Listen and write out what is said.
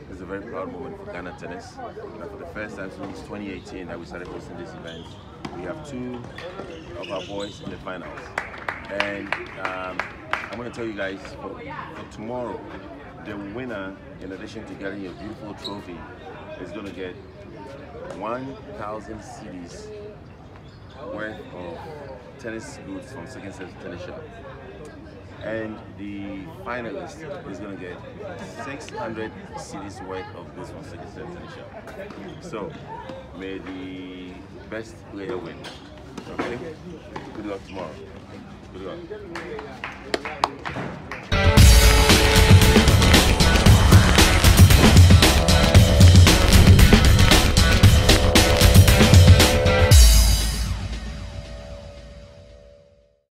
It's a very proud moment for Ghana tennis. For the first time since 2018 that we started hosting this event, we have two of our boys in the finals. And I'm going to tell you guys, for tomorrow, the winner, in addition to getting a beautiful trophy, is going to get 1,000 CDs worth of tennis goods from Second Set Tennis Shop. And the finalist is going to get 600 CDs worth of goods from Second Set Tennis Shop. So, may the best player win. Okay? Good luck tomorrow. Good luck.